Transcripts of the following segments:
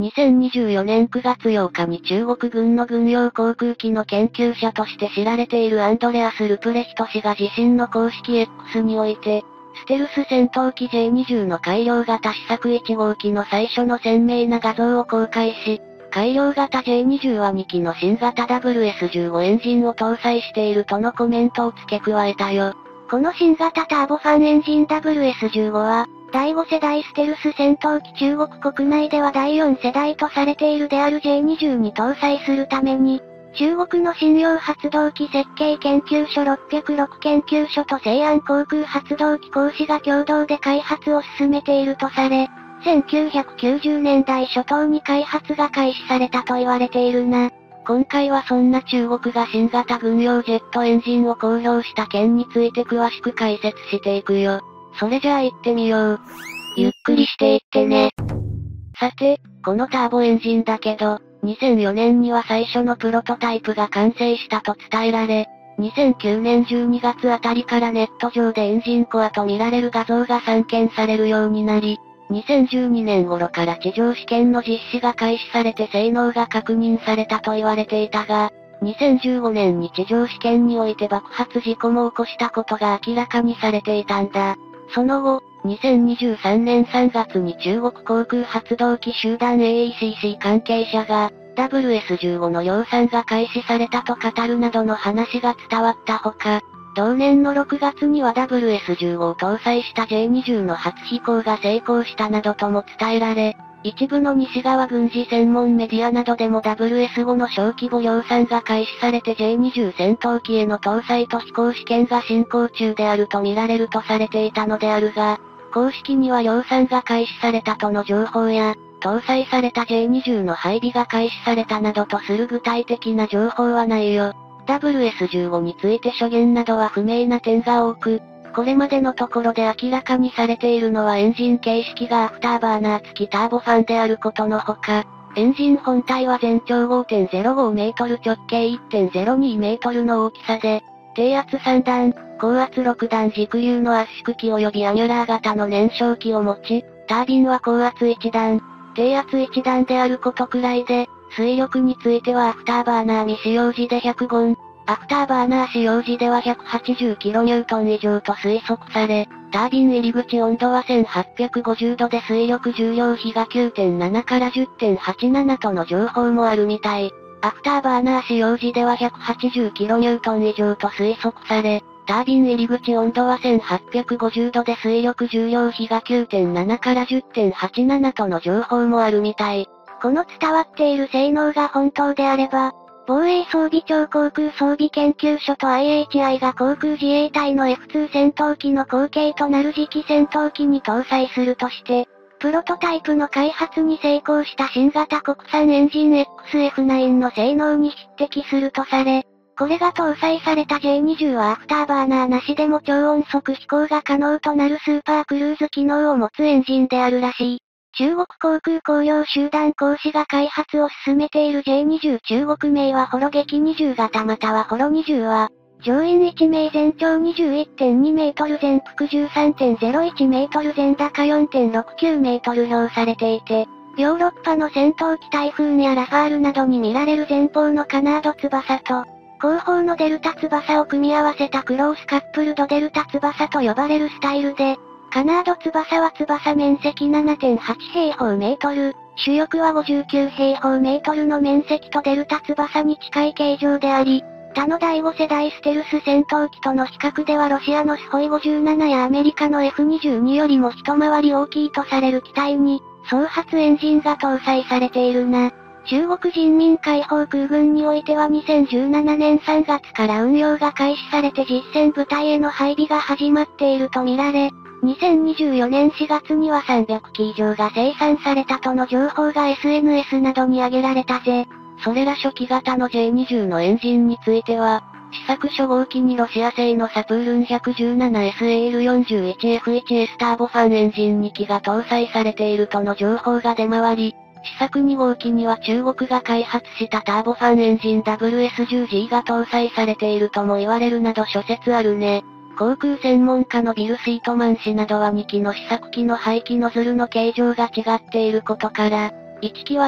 2024年9月8日に中国軍の軍用航空機の研究者として知られているアンドレアス・ルプレヒト氏が自身の公式 X において、ステルス戦闘機 J20 の改良型試作1号機の最初の鮮明な画像を公開し、改良型 J20 は2機の新型 WS15 エンジンを搭載しているとのコメントを付け加えたよ。 この新型ターボファンエンジン WS15 は、第5世代ステルス戦闘機中国国内では第4世代とされているである J20 に搭載するために、中国の信用発動機設計研究所606研究所と西安航空発動機工士が共同で開発を進めているとされ、1990年代初頭に開発が開始されたと言われているな。 今回はそんな中国が新型軍用ジェットエンジンを公表した件について詳しく解説していくよ。それじゃあ行ってみよう。 ゆっくりしていってね。 さて、このターボエンジンだけど、2004年には最初のプロトタイプが完成したと伝えられ、2009年12月あたりからネット上でエンジンコアと見られる画像が散見されるようになり、2012年頃から地上試験の実施が開始されて性能が確認されたと言われていたが、2015年に地上試験において爆発事故も起こしたことが明らかにされていたんだ。その後、2023年3月に中国航空発動機集団 AECC 関係者が、WS15 の量産が開始されたと語るなどの話が伝わったほか、同年の6月には WS15 を搭載した J20 の初飛行が成功したなどとも伝えられ、一部の西側軍事専門メディアなどでも WS5 の小規模量産が開始されて J20 戦闘機への搭載と飛行試験が進行中であると見られるとされていたのであるが、公式には量産が開始されたとの情報や、搭載された J20 の配備が開始されたなどとする具体的な情報はないよ。WS15 について諸言などは不明な点が多く、これまでのところで明らかにされているのはエンジン形式がアフターバーナー付きターボファンであることのほか、エンジン本体は全長 5.05 メートル直径 1.02 メートルの大きさで、低圧3段、高圧6段軸流の圧縮機及びアニュラー型の燃焼機を持ち、タービンは高圧1段、低圧1段であることくらいで、推力についてはアフターバーナー未使用時で105、アフターバーナー使用時では 180kN 以上と推測され、タービン入り口温度は1850度で推力重量比が 9.7 から 10.87 との情報もあるみたい。アフターバーナー使用時では 180kN 以上と推測され、タービン入り口温度は1850度で推力重量比が 9.7 から 10.87 との情報もあるみたい。 この伝わっている性能が本当であれば、防衛装備庁航空装備研究所と IHI が航空自衛隊の F2 戦闘機の後継となる次期戦闘機に搭載するとして、プロトタイプの開発に成功した新型国産エンジン XF9 の性能に匹敵するとされ、これが搭載された J20 はアフターバーナーなしでも超音速飛行が可能となるスーパークルーズ機能を持つエンジンであるらしい。中国航空工業集団工士が開発を進めている J20 中国名はホロ撃20型またはホロ20は、乗員1名全長 21.2 メートル全幅 13.01 メートル全高 4.69 メートル表されていて、ヨーロッパの戦闘機タイフーンやラファールなどに見られる前方のカナード翼と、後方のデルタ翼を組み合わせたクロースカップルドデルタ翼と呼ばれるスタイルで、カナード翼は翼面積 7.8 平方メートル、主翼は59平方メートルの面積とデルタ翼に近い形状であり、他の第5世代ステルス戦闘機との比較ではロシアのスホイ57やアメリカの F22 よりも一回り大きいとされる機体に、双発エンジンが搭載されているな。中国人民解放空軍においては2017年3月から運用が開始されて実戦部隊への配備が始まっているとみられ、2024年4月には300機以上が生産されたとの情報が SNS などに上げられたぜ。 それら初期型の J20 のエンジンについては、試作初号機にロシア製のサプールン 117SAL41F1S ターボファンエンジン2機が搭載されているとの情報が出回り、試作2号機には中国が開発したターボファンエンジン WS10G が搭載されているとも言われるなど諸説あるね。航空専門家のビル・シートマン氏などは2機の試作機の排気ノズルの形状が違っていることから、 1機は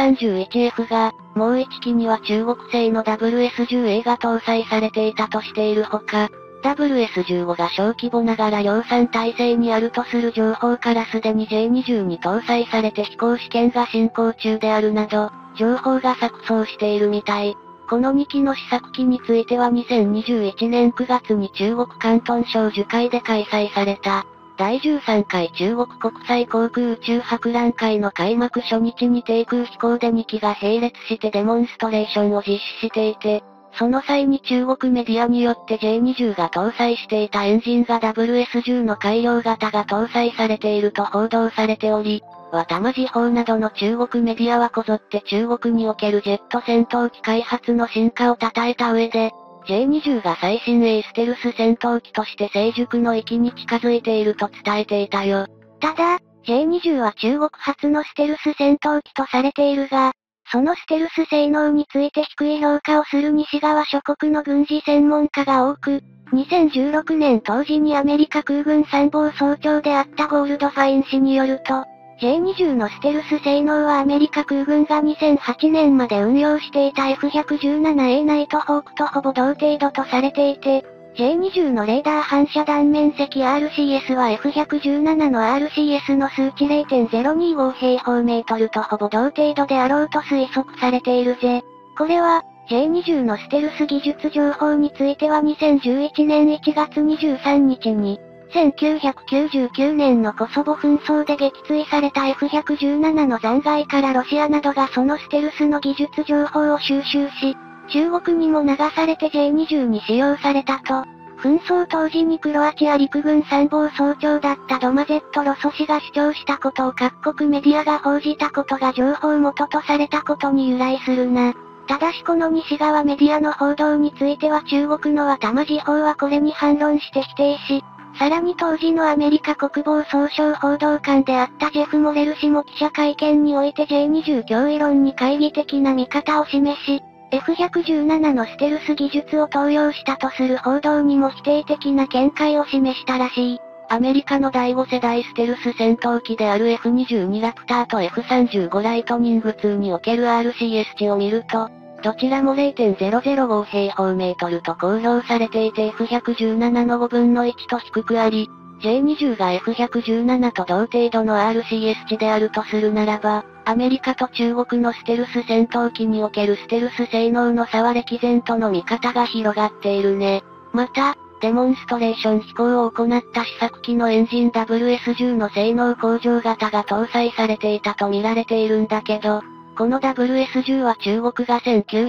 AL31F が、もう1機には中国製の WS10A が搭載されていたとしているほか、WS15 が小規模ながら量産体制にあるとする情報からすでに J20 に搭載されて飛行試験が進行中であるなど、情報が錯綜しているみたい。この2機の試作機については2021年9月に中国広東省樹海で開催された、第13回中国国際航空宇宙博覧会の開幕初日に低空飛行で2機が並列してデモンストレーションを実施していて、その際に中国メディアによって J20 が搭載していたエンジンが WS10 の改良型が搭載されていると報道されており、渡間時報などの中国メディアはこぞって中国におけるジェット戦闘機開発の進化を称えた上で、J20 が最新鋭ステルス戦闘機として成熟の域に近づいていると伝えていたよ。 ただ、J20 は中国初のステルス戦闘機とされているが、そのステルス性能について低い評価をする西側諸国の軍事専門家が多く、2016年当時にアメリカ空軍参謀総長であったゴールドファイン氏によると、J20 のステルス性能はアメリカ空軍が2008年まで運用していた F117A ナイトホークとほぼ同程度とされていて、J20 のレーダー反射弾面積 RCS は F117 の RCS の数値 0.025 平方メートルとほぼ同程度であろうと推測されているぜ。これは、J20 のステルス技術情報については2011年1月23日に、1999年のコソボ紛争で撃墜された F117 の残骸からロシアなどがそのステルスの技術情報を収集し、中国にも流されて J20 に使用されたと、紛争当時にクロアチア陸軍参謀総長だったドマゼット・ロソ氏が主張したことを各国メディアが報じたことが情報元とされたことに由来するな。ただしこの西側メディアの報道については中国の渡間時報はこれに反論して否定し、さらに当時のアメリカ国防総省報道官であったジェフ・モレル氏も記者会見において J20 脅威論に懐疑的な見方を示し、F117 のステルス技術を盗用したとする報道にも否定的な見解を示したらしい。 アメリカの第5世代ステルス戦闘機である F22 ラプターと F35 ライトニング2における RCS 値を見ると、どちらも 0.005 平方メートルと公表されていて F117 の5分の1と低くあり、J20 が F117 と同程度の RCS 値であるとするならば、アメリカと中国のステルス戦闘機におけるステルス性能の差は歴然との見方が広がっているね。また、デモンストレーション飛行を行った試作機のエンジン WS10 の性能向上型が搭載されていたと見られているんだけど、この WS10 は中国が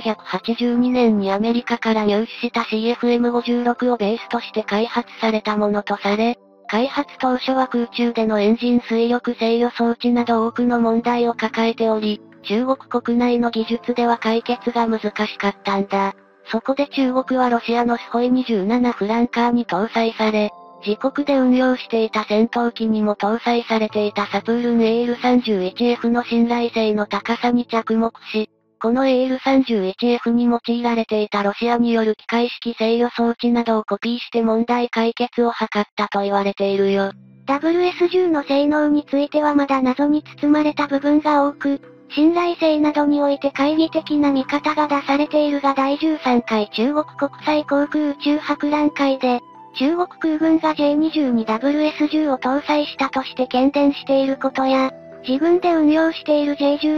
1982年にアメリカから入手した CFM56 をベースとして開発されたものとされ、開発当初は空中でのエンジン推力制御装置など多くの問題を抱えており、中国国内の技術では解決が難しかったんだ。そこで中国はロシアのスホイ27フランカーに搭載され、自国で運用していた戦闘機にも搭載されていたサプールン AL31F の信頼性の高さに着目し、この AL31F に用いられていたロシアによる機械式制御装置などをコピーして問題解決を図ったと言われているよ。 WS10 の性能についてはまだ謎に包まれた部分が多く、信頼性などにおいて懐疑的な見方が出されているが第13回中国国際航空宇宙博覧会で、中国空軍が J20 に WS10 を搭載したとして喧伝していることや、自軍で運用している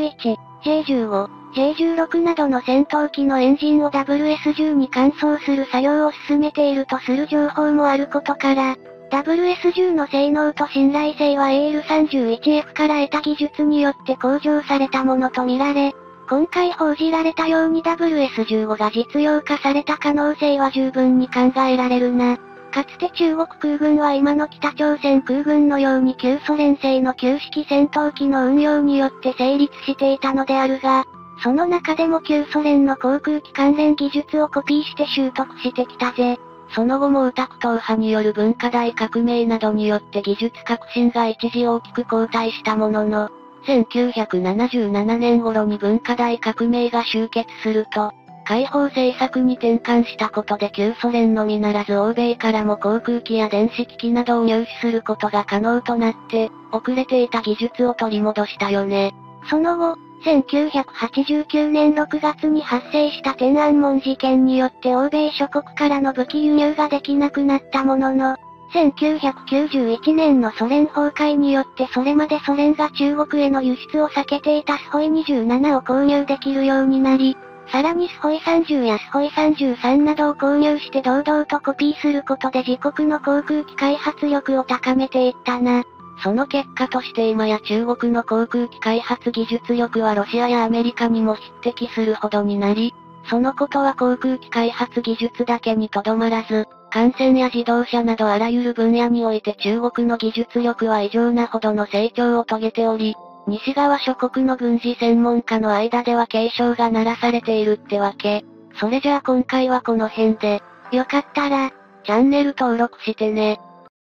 J11、J15、J16 などの戦闘機のエンジンを WS10 に換装する作業を進めているとする情報もあることから、WS10 の性能と信頼性は AL31F から得た技術によって向上されたものとみられ、今回報じられたように WS15 が実用化された可能性は十分に考えられるな。かつて中国空軍は今の北朝鮮空軍のように旧ソ連製の旧式戦闘機の運用によって成立していたのであるが、その中でも旧ソ連の航空機関連技術をコピーして習得してきたぜ。 その後も右翼党派による文化大革命などによって技術革新が一時大きく後退したものの、1977年頃に文化大革命が終結すると、解放政策に転換したことで旧ソ連のみならず欧米からも航空機や電子機器などを入手することが可能となって、遅れていた技術を取り戻したよね。 その後、1989年6月に発生した天安門事件によって欧米諸国からの武器輸入ができなくなったものの、1991年のソ連崩壊によってそれまでソ連が中国への輸出を避けていたスホイ27を購入できるようになり、さらにスホイ30やスホイ33などを購入して堂々とコピーすることで自国の航空機開発力を高めていったな。 その結果として今や中国の航空機開発技術力はロシアやアメリカにも匹敵するほどになり、そのことは航空機開発技術だけにとどまらず、艦船や自動車などあらゆる分野において中国の技術力は異常なほどの成長を遂げており、西側諸国の軍事専門家の間では警鐘が鳴らされているってわけ。それじゃあ今回はこの辺で、 よかったら、 チャンネル登録してね。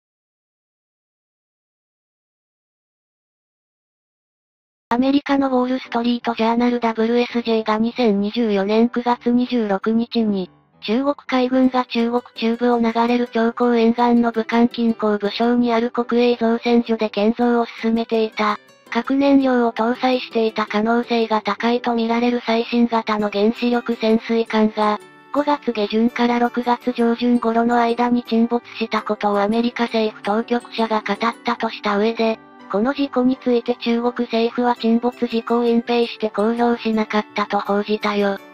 アメリカのウォールストリートジャーナル WSJ が2024年9月26日に、中国海軍が中国中部を流れる長江沿岸の武漢近郊武将にある国営造船所で建造を進めていた、核燃料を搭載していた可能性が高いとみられる最新型の原子力潜水艦が、5月下旬から6月上旬頃の間に沈没したことをアメリカ政府当局者が語ったとした上で、この事故について中国政府は沈没事故を隠蔽して公表しなかったと報じたよ。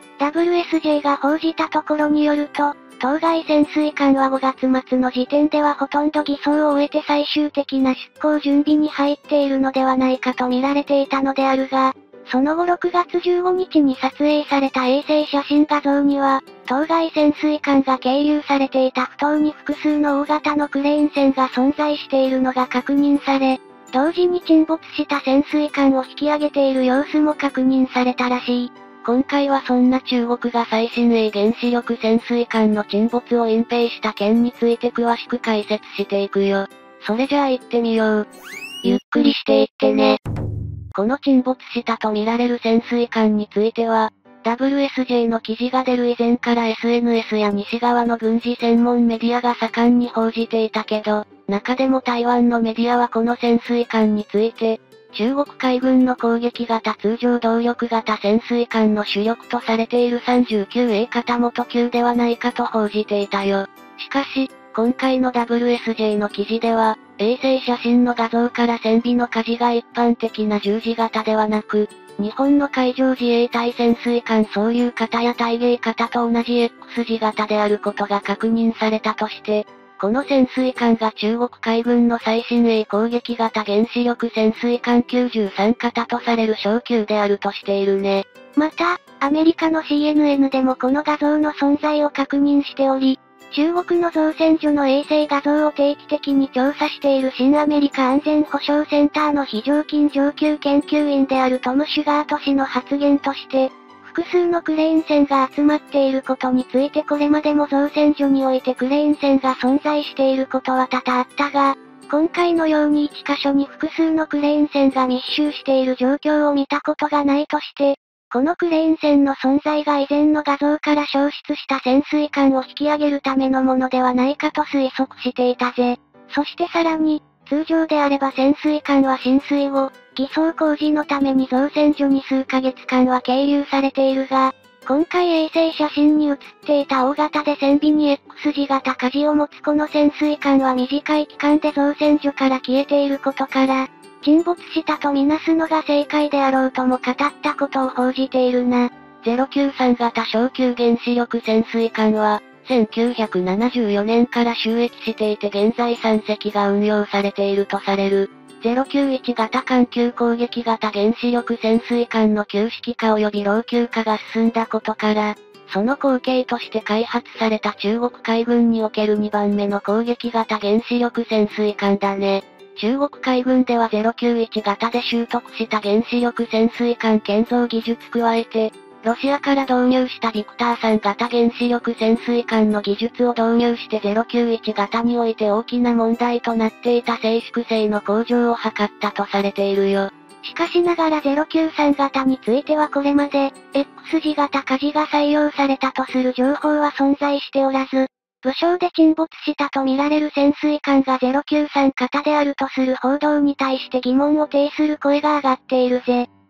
WSJ が報じたところによると、当該潜水艦は5月末の時点ではほとんど偽装を終えて最終的な出港準備に入っているのではないかと見られていたのであるが、その後6月15日に撮影された衛星写真画像には、当該潜水艦が係留されていた埠頭に複数の大型のクレーン船が存在しているのが確認され、同時に沈没した潜水艦を引き上げている様子も確認されたらしい。 今回はそんな中国が最新鋭原子力潜水艦の沈没を隠蔽した件について詳しく解説していくよ。それじゃあ行ってみよう。 ゆっくりしていってね。 この沈没したとみられる潜水艦については、WSJ の記事が出る以前から SNS や西側の軍事専門メディアが盛んに報じていたけど、中でも台湾のメディアはこの潜水艦について、中国海軍の攻撃型通常動力型潜水艦の主力とされている 39A 型元級ではないかと報じていたよ。しかし、今回の WSJ の記事では、衛星写真の画像から船尾の舵が一般的な十字型ではなく、日本の海上自衛隊潜水艦操縦型や対迎型と同じ X 字型であることが確認されたとして、この潜水艦が中国海軍の最新鋭攻撃型原子力潜水艦93型とされる小級であるとしているね。 また、アメリカの CNN でもこの画像の存在を確認しており、中国の造船所の衛星画像を定期的に調査している新アメリカ安全保障センターの非常勤上級研究員であるトム・シュガート氏の発言として、複数のクレーン船が集まっていることについてこれまでも造船所においてクレーン船が存在していることは多々あったが、今回のように1箇所に複数のクレーン船が密集している状況を見たことがないとして、このクレーン船の存在が以前の画像から消失した潜水艦を引き上げるためのものではないかと推測していたぜ。そしてさらに、通常であれば潜水艦は浸水後、偽装工事のために造船所に数ヶ月間は係留されているが、今回衛星写真に写っていた大型で船尾に X 字型舵を持つこの潜水艦は短い期間で造船所から消えていることから、沈没したとみなすのが正解であろうとも語ったことを報じているな。 093型小級原子力潜水艦は、1974年から就役していて現在3隻が運用されているとされる。091型艦級攻撃型原子力潜水艦の旧式化及び老朽化が進んだことから、その後継として開発された中国海軍における2番目の攻撃型原子力潜水艦だね。中国海軍では091型で習得した原子力潜水艦建造技術加えて、ロシアから導入したビクター3型原子力潜水艦の技術を導入して091型において大きな問題となっていた静粛性の向上を図ったとされているよ。 しかしながら093型についてはこれまで、X 字型舵が採用されたとする情報は存在しておらず、武将で沈没したとみられる潜水艦が093型であるとする報道に対して疑問を呈する声が上がっているぜ。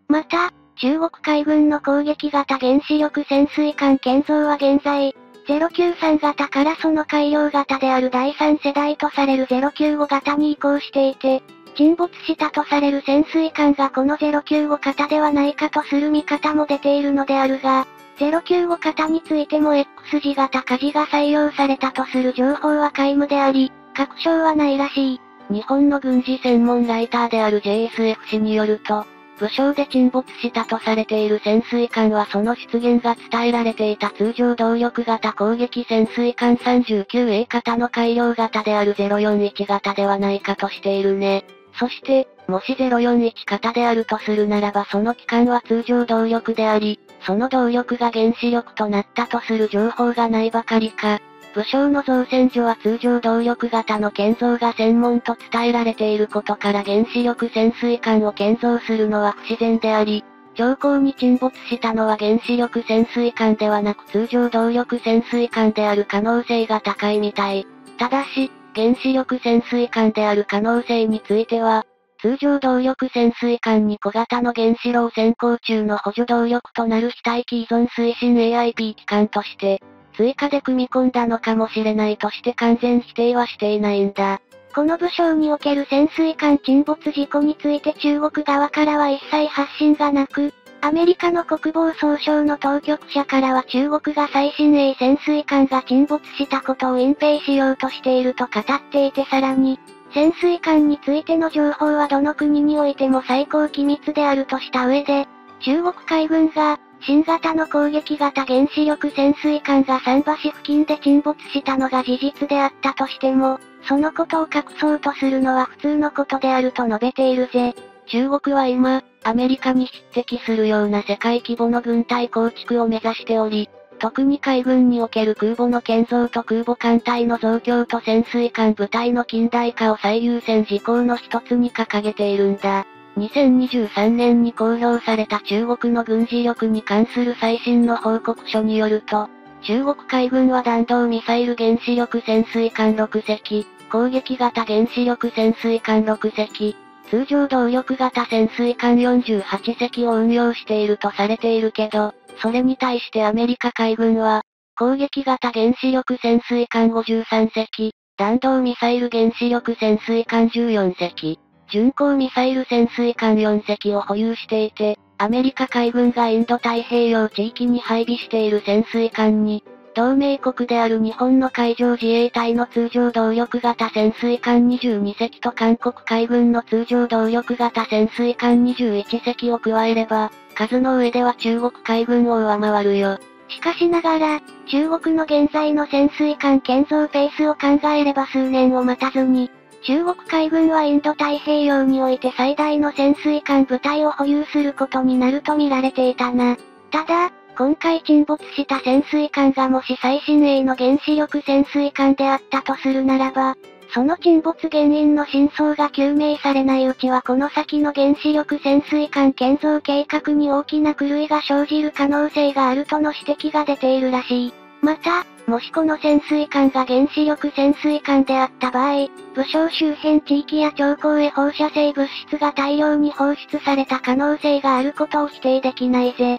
また、中国海軍の攻撃型原子力潜水艦建造は現在、093型からその改良型である第3世代とされる095型に移行していて、沈没したとされる潜水艦がこの095型ではないかとする見方も出ているのであるが、095型についても X 字型火事が採用されたとする情報は皆無であり、確証はないらしい。 日本の軍事専門ライターである JSF 氏によると、武将で沈没したとされている潜水艦はその出現が伝えられていた通常動力型攻撃潜水艦 39A 型の改良型である041型ではないかとしているね。そして、もし041型であるとするならばその機関は通常動力であり、その動力が原子力となったとする情報がないばかりか、武将の造船所は通常動力型の建造が専門と伝えられていることから原子力潜水艦を建造するのは不自然であり、長江に沈没したのは原子力潜水艦ではなく通常動力潜水艦である可能性が高いみたい。ただし、原子力潜水艦である可能性については、通常動力潜水艦に小型の原子炉を先行中の補助動力となる非待機依存推進 AIP 機関として、追加で組み込んだのかもしれないとして完全否定はしていないんだ。 この武将における潜水艦沈没事故について中国側からは一切発信がなく、アメリカの国防総省の当局者からは中国が最新鋭潜水艦が沈没したことを隠蔽しようとしていると語っていてさらに、潜水艦についての情報はどの国においても最高機密であるとした上で、中国海軍が、新型の攻撃型原子力潜水艦が桟橋付近で沈没したのが事実であったとしても、そのことを隠そうとするのは普通のことであると述べているぜ。 中国は今、アメリカに匹敵するような世界規模の軍隊構築を目指しており、特に海軍における空母の建造と空母艦隊の増強と潜水艦部隊の近代化を最優先事項の一つに掲げているんだ。2023年に公表された中国の軍事力に関する最新の報告書によると、中国海軍は弾道ミサイル原子力潜水艦6隻、攻撃型原子力潜水艦6隻、通常動力型潜水艦48隻を運用しているとされているけど、それに対してアメリカ海軍は、攻撃型原子力潜水艦53隻、弾道ミサイル原子力潜水艦14隻、巡航ミサイル潜水艦4隻を保有していて、アメリカ海軍がインド太平洋地域に配備している潜水艦に、同盟国である日本の海上自衛隊の通常動力型潜水艦22隻と韓国海軍の通常動力型潜水艦21隻を加えれば、数の上では中国海軍を上回るよ。 しかしながら、中国の現在の潜水艦建造ペースを考えれば数年を待たずに、中国海軍はインド太平洋において最大の潜水艦部隊を保有することになると見られていたな。ただ、今回沈没した潜水艦がもし最新鋭の原子力潜水艦であったとするならば、その沈没原因の真相が究明されないうちはこの先の原子力潜水艦建造計画に大きな狂いが生じる可能性があるとの指摘が出ているらしい。また、もしこの潜水艦が原子力潜水艦であった場合、武将周辺地域や長江へ放射性物質が大量に放出された可能性があることを否定できないぜ。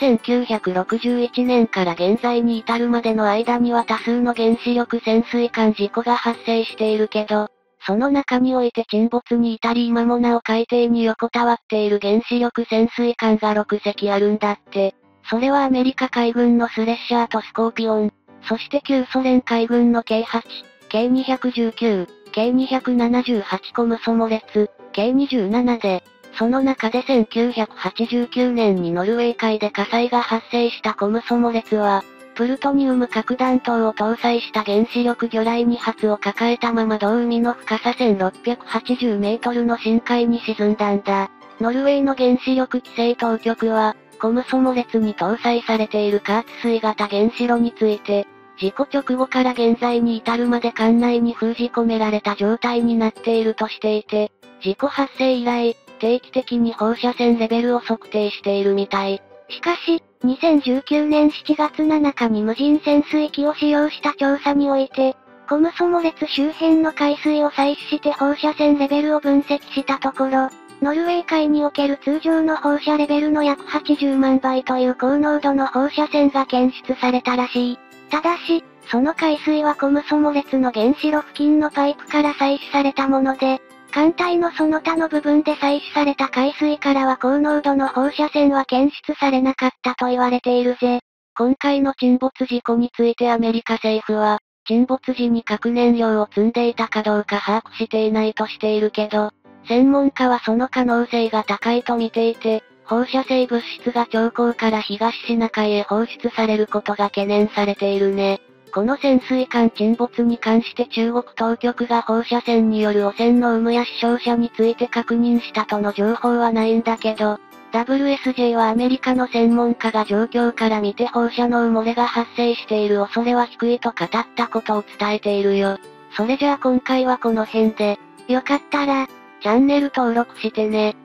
1961年から現在に至るまでの間には多数の原子力潜水艦事故が発生しているけど、その中において沈没に至り今もなお海底に横たわっている原子力潜水艦が6隻あるんだって。それはアメリカ海軍のスレッシャーとスコーピオン、そして旧ソ連海軍の K8、K219、K278 コムソモ列、K27 で、その中で1989年にノルウェー海で火災が発生したコムソモ列は、プルトニウム核弾頭を搭載した原子力魚雷2発を抱えたまま同海の深さ1680メートルの深海に沈んだんだ。ノルウェーの原子力規制当局は、コムソモ列に搭載されている加圧水型原子炉について、事故直後から現在に至るまで艦内に封じ込められた状態になっているとしていて、事故発生以来、定期的に放射線レベルを測定しているみたい。 しかし、2019年7月7日に無人潜水機を使用した調査において、コムソモ列周辺の海水を採取して放射線レベルを分析したところ、 ノルウェー海における通常の放射レベルの約80万倍という高濃度の放射線が検出されたらしい。ただし、その海水はコムソモ列の原子炉付近のパイプから採取されたもので、艦隊のその他の部分で採取された海水からは高濃度の放射線は検出されなかったと言われているぜ。 今回の沈没事故についてアメリカ政府は、沈没時に核燃料を積んでいたかどうか把握していないとしているけど、専門家はその可能性が高いと見ていて、放射性物質が兆候から東シナ海へ放出されることが懸念されているね。この潜水艦沈没に関して中国当局が放射線による汚染の有無や死傷者について確認したとの情報はないんだけど、WSJ はアメリカの専門家が状況から見て放射能漏れが発生している恐れは低いと語ったことを伝えているよ。それじゃあ今回はこの辺で、 よかったら、 チャンネル登録してね。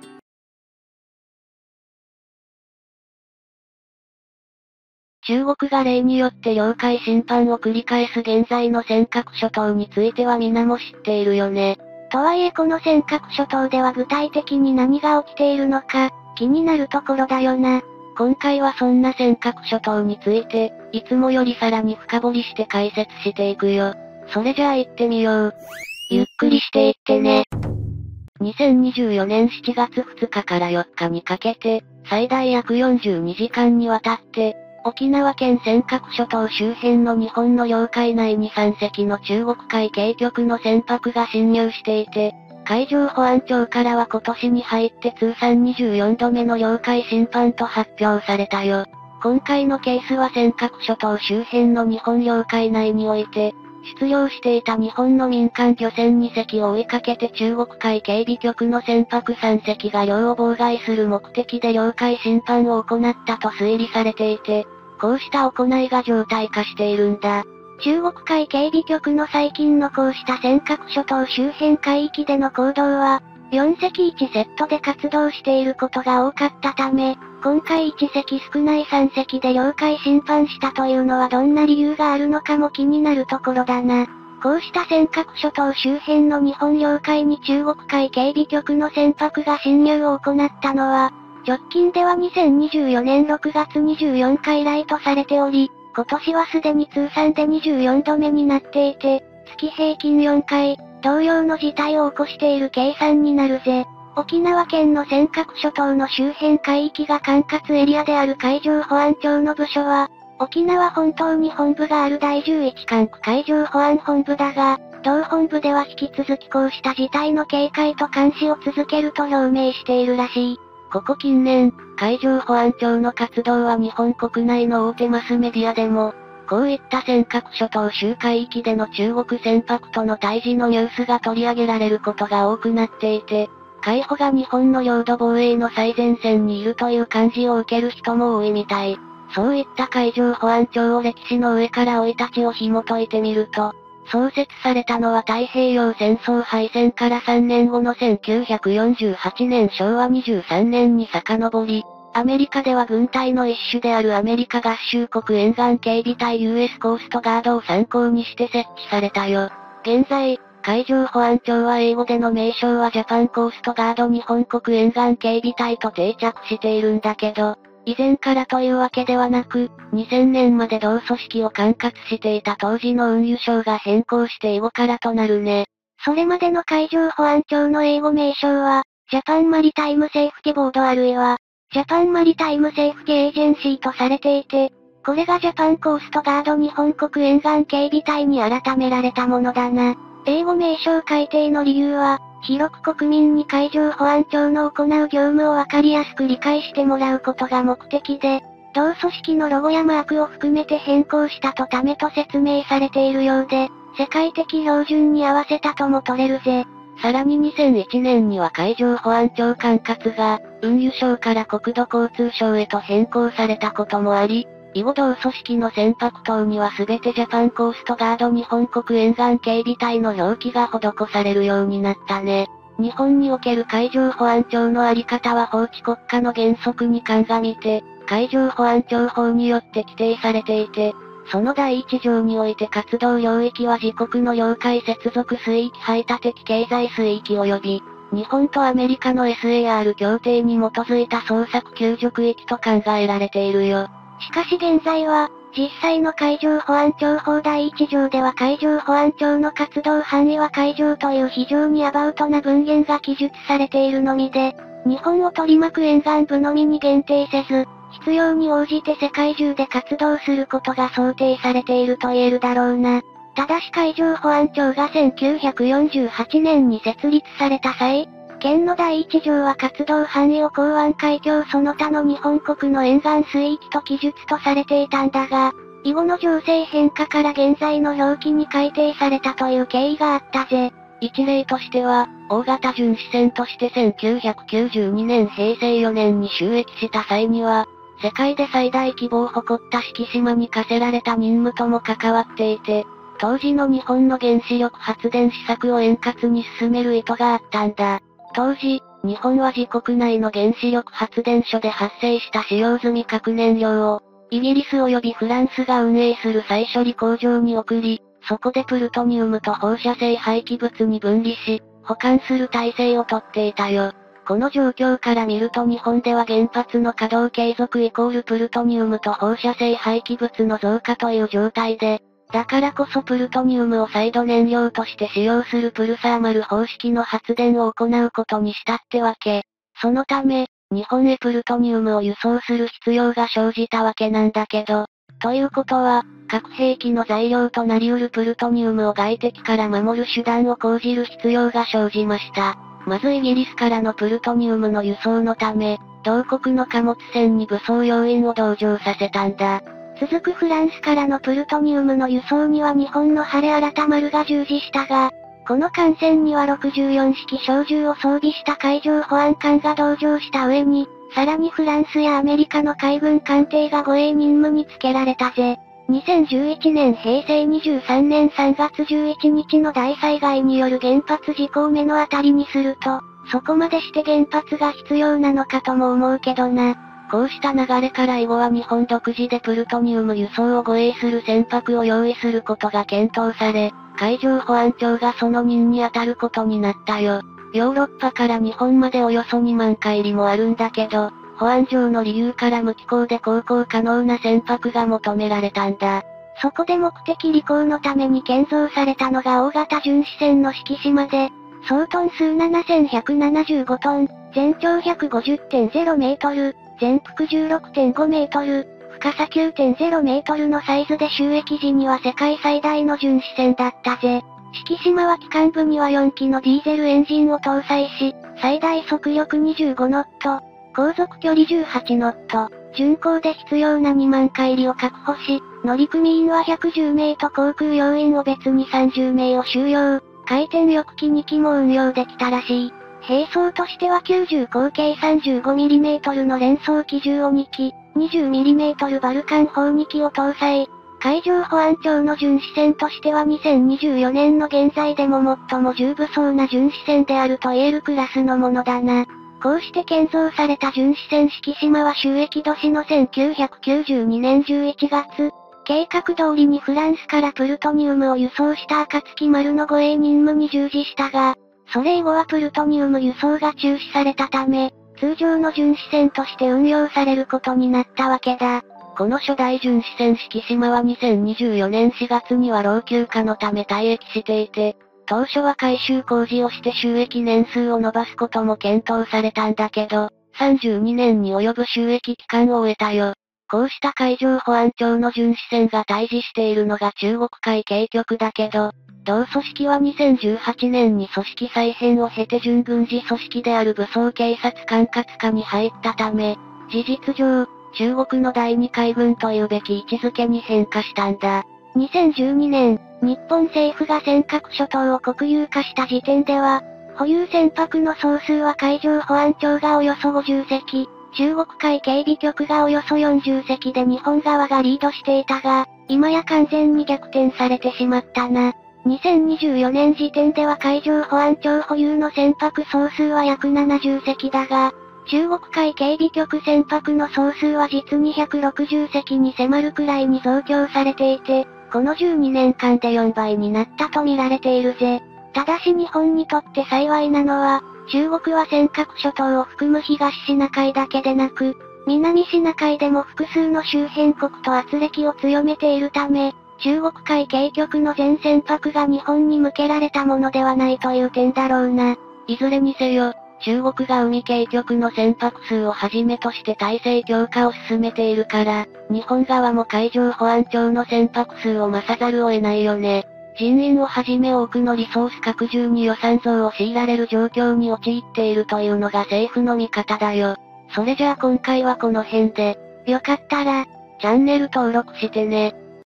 中国が例によって領海侵犯を繰り返す現在の尖閣諸島については皆も知っているよね。 とはいえこの尖閣諸島では具体的に何が起きているのか、気になるところだよな。 今回はそんな尖閣諸島について、いつもよりさらに深掘りして解説していくよ。それじゃあ行ってみよう。 ゆっくりしていってね。 2024年7月2日から4日にかけて、最大約42時間にわたって、沖縄県尖閣諸島周辺の日本の領海内に3隻の中国海警局の船舶が侵入していて、海上保安庁からは今年に入って通算24度目の領海侵犯と発表されたよ。今回のケースは尖閣諸島周辺の日本領海内において、出漁していた日本の民間漁船2隻を追いかけて中国海警備局の船舶3隻が漁を妨害する目的で領海侵犯を行ったと推理されていて、こうした行いが常態化しているんだ。 中国海警備局の最近のこうした尖閣諸島周辺海域での行動は、4隻1セットで活動していることが多かったため、今回1隻少ない3隻で領海侵犯したというのはどんな理由があるのかも気になるところだな。こうした尖閣諸島周辺の日本領海に中国海警備局の船舶が侵入を行ったのは、直近では2024年6月24日以来とされており、今年はすでに通算で24度目になっていて、月平均4回、同様の事態を起こしている計算になるぜ。沖縄県の尖閣諸島の周辺海域が管轄エリアである海上保安庁の部署は、沖縄本島に本部がある第11管区海上保安本部だが、同本部では引き続きこうした事態の警戒と監視を続けると表明しているらしい。 ここ近年、海上保安庁の活動は日本国内の大手マスメディアでも、こういった尖閣諸島周海域での中国船舶との対峙のニュースが取り上げられることが多くなっていて、海保が日本の領土防衛の最前線にいるという感じを受ける人も多いみたい。そういった海上保安庁を歴史の上から生い立ちを紐解いてみると、創設されたのは太平洋戦争敗戦から3年後の1948年昭和23年に遡り、アメリカでは軍隊の一種であるアメリカ合衆国沿岸警備隊 US コーストガードを参考にして設置されたよ。現在、海上保安庁は英語での名称はジャパンコーストガード日本国沿岸警備隊と定着しているんだけど、以前からというわけではなく、2000年まで同組織を管轄していた当時の運輸省が変更して以後からとなるね。 それまでの海上保安庁の英語名称は、ジャパンマリタイムセーフティボードあるいは、ジャパンマリタイムセーフティエージェンシーとされていて、これがジャパンコーストガード日本国沿岸警備隊に改められたものだな。英語名称改定の理由は、広く国民に海上保安庁の行う業務をわかりやすく理解してもらうことが目的で、同組織のロゴやマークを含めて変更したとためと説明されているようで、世界的標準に合わせたとも取れるぜ。 さらに2001年には海上保安庁管轄が、運輸省から国土交通省へと変更されたこともあり、以後同組織の船舶等には全てジャパンコーストガード日本国沿岸警備隊の表記が施されるようになったね。日本における海上保安庁のあり方は法治国家の原則に鑑みて、海上保安庁法によって規定されていて、その第一条において活動領域は自国の領海接続水域排他的経済水域及び、 日本とアメリカの SAR 協定に基づいた捜索救助区域と考えられているよ。 しかし現在は、実際の海上保安庁法第1条では海上保安庁の活動範囲は海上という非常にアバウトな文言が記述されているのみで、日本を取り巻く沿岸部のみに限定せず、必要に応じて世界中で活動することが想定されていると言えるだろうな。ただし海上保安庁が1948年に設立された際、県の第一条は活動範囲を港湾海峡その他の日本国の沿岸水域と記述とされていたんだが、以後の情勢変化から現在の表記に改定されたという経緯があったぜ。 一例としては、大型巡視船として1992年平成4年に就役した際には、世界で最大規模を誇った四季島に課せられた任務とも関わっていて、当時の日本の原子力発電施策を円滑に進める意図があったんだ。当時、日本は自国内の原子力発電所で発生した使用済み核燃料を、イギリス及びフランスが運営する再処理工場に送り、そこでプルトニウムと放射性廃棄物に分離し、保管する体制をとっていたよ。この状況から見ると日本では原発の稼働継続イコールプルトニウムと放射性廃棄物の増加という状態で、だからこそプルトニウムを再度燃料として使用するプルサーマル方式の発電を行うことにしたってわけ。そのため、日本へプルトニウムを輸送する必要が生じたわけなんだけど、ということは、核兵器の材料となり得るプルトニウムを外敵から守る手段を講じる必要が生じました。まずイギリスからのプルトニウムの輸送のため、同国の貨物船に武装要員を同乗させたんだ。 続くフランスからのプルトニウムの輸送には日本の晴れ新丸が従事したが、この艦船には64式小銃を装備した海上保安官が同乗した上に、さらにフランスやアメリカの海軍艦艇が護衛任務につけられたぜ。2011年平成23年3月11日の大災害による原発事故を目の当たりにすると、そこまでして原発が必要なのかとも思うけどな。 こうした流れから以後は日本独自でプルトニウム輸送を護衛する船舶を用意することが検討され、海上保安庁がその任に当たることになったよ。ヨーロッパから日本までおよそ2万海里もあるんだけど、保安上の理由から無寄港で航行可能な船舶が求められたんだ。 そこで目的履行のために建造されたのが大型巡視船の四季島で、総トン数7175トン、全長150.0メートル、全幅16.5メートル、深さ9.0メートルのサイズで就役時には世界最大の巡視船だったぜ。四季島は機関部には4機のディーゼルエンジンを搭載し、最大速力25ノット、航続距離18ノット、巡航で必要な2万海里を確保し、乗組員は110名と航空要員を別に30名を収容、回転翼機2機も運用できたらしい。兵装としては90口径 35mm の連装機銃を2機、20mm バルカン砲2機を搭載。海上保安庁の巡視船としては2024年の現在でも最も重武装な巡視船であると言えるクラスのものだな。こうして建造された巡視船四季島は就役年の1992年11月、計画通りにフランスからプルトニウムを輸送した暁丸の護衛任務に従事したが、それ以後はプルトニウム輸送が中止されたため、通常の巡視船として運用されることになったわけだ。 この初代巡視船四季島は2024年4月には老朽化のため退役していて、当初は改修工事をして就役年数を伸ばすことも検討されたんだけど、32年に及ぶ就役期間を終えたよ。こうした海上保安庁の巡視船が対峙しているのが中国海警局だけど、同組織は2018年に組織再編を経て準軍事組織である武装警察管轄下に入ったため、事実上、中国の第二海軍というべき位置づけに変化したんだ。 2012年、日本政府が尖閣諸島を国有化した時点では、保有船舶の総数は海上保安庁がおよそ50隻、中国海警備局がおよそ40隻で日本側がリードしていたが、今や完全に逆転されてしまったな。2024年時点では海上保安庁保有の船舶総数は約70隻だが、中国海警備局船舶の総数は実に160隻に迫るくらいに増強されていて、この12年間で4倍になったと見られているぜ。ただし日本にとって幸いなのは、 中国は尖閣諸島を含む東シナ海だけでなく、南シナ海でも複数の周辺国と圧力を強めているため、中国海警局の全船舶が日本に向けられたものではないという点だろうな。 いずれにせよ、中国が海警局の船舶数をはじめとして体制強化を進めているから、日本側も海上保安庁の船舶数を増さざるを得ないよね。人員をはじめ多くのリソース拡充に予算増を強いられる状況に陥っているというのが政府の見方だよ。それじゃあ今回はこの辺で、 よかったら、 チャンネル登録してね。